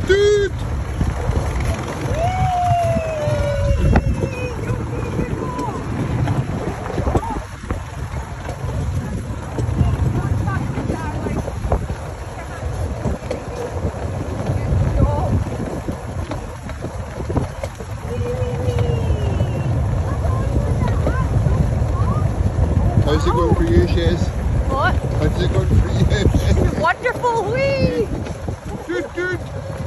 Dude! How's it going for you, Shez? What? How's it going for you? Wonderful, wee! Dude, dude!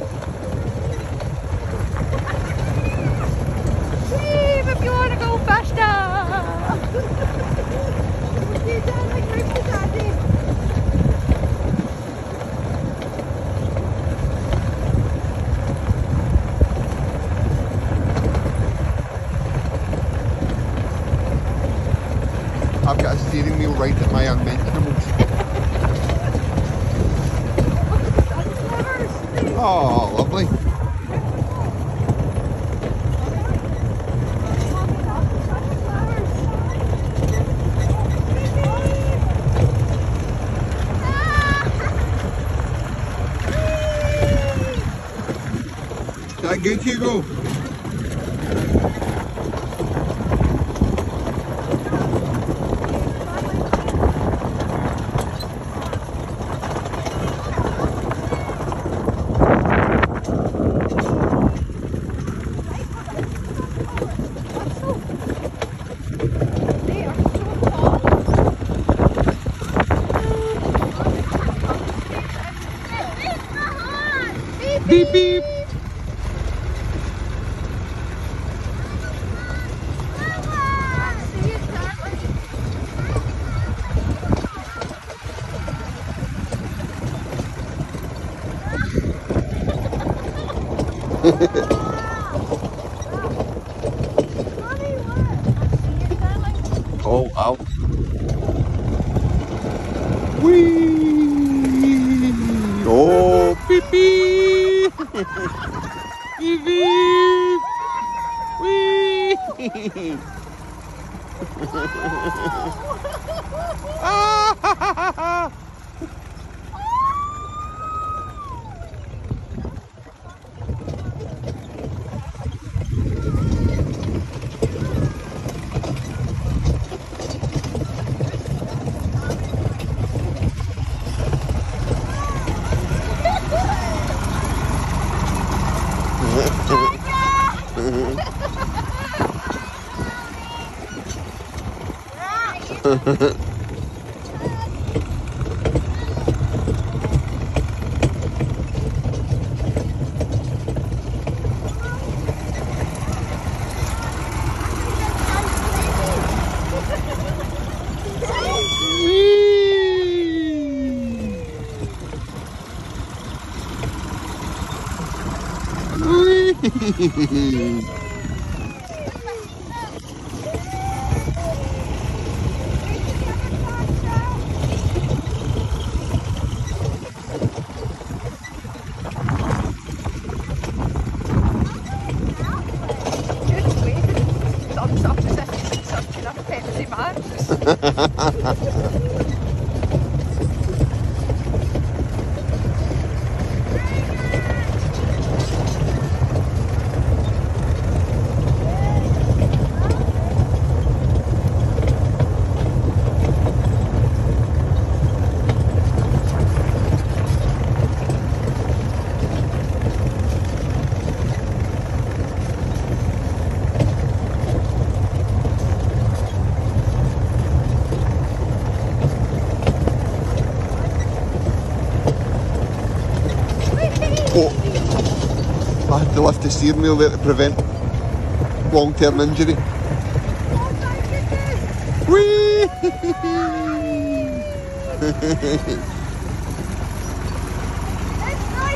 Wee, if you want to go faster! You sound like Mr. Daddy. I've got a steering wheel right at my unmentionables. Oh, lovely. Is that good, Hugo? Beep beep! Oh, wow. Whee! Oh, beep beep! Beep beep! Whee! Ah! Oh, I had to lift the steering wheel there to prevent long-term injury. Whee!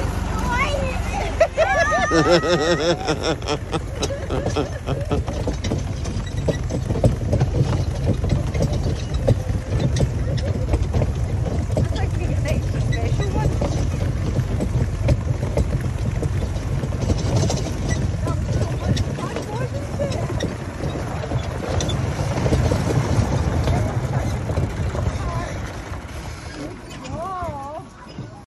It's nice.